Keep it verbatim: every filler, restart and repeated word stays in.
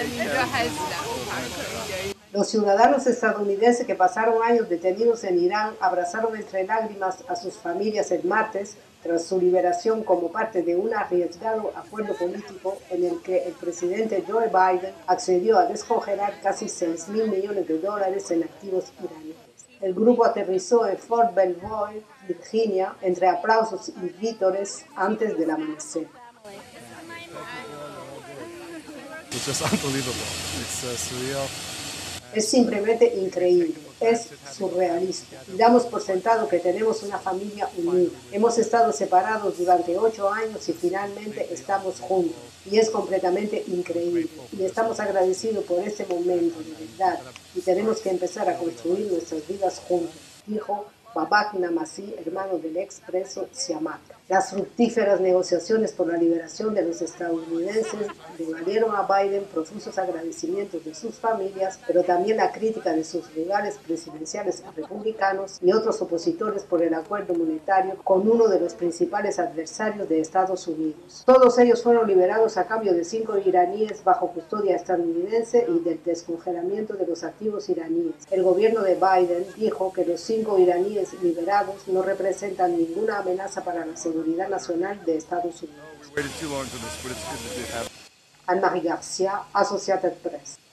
Los ciudadanos estadounidenses que pasaron años detenidos en Irán abrazaron entre lágrimas a sus familias el martes tras su liberación como parte de un arriesgado acuerdo político en el que el presidente Joe Biden accedió a descongelar casi seis mil millones de dólares en activos iraníes. El grupo aterrizó en Fort Belvoir, Virginia, entre aplausos y vítores antes del amanecer. Es simplemente increíble, es surrealista. Y damos por sentado que tenemos una familia unida. Hemos estado separados durante ocho años y finalmente estamos juntos. Y es completamente increíble. Y estamos agradecidos por este momento, de verdad. Y tenemos que empezar a construir nuestras vidas juntos, dijo Babak Namazi, hermano del ex preso Siamak. Las fructíferas negociaciones por la liberación de los estadounidenses le valieron a Biden profusos agradecimientos de sus familias, pero también la crítica de sus rivales presidenciales republicanos y otros opositores por el acuerdo monetario con uno de los principales adversarios de Estados Unidos. Todos ellos fueron liberados a cambio de cinco iraníes bajo custodia estadounidense y del descongelamiento de los activos iraníes. El gobierno de Biden dijo que los cinco iraníes liberados no representan ninguna amenaza para la seguridad nacional de Estados Unidos. Anne-Marie Garcia, Associated Press.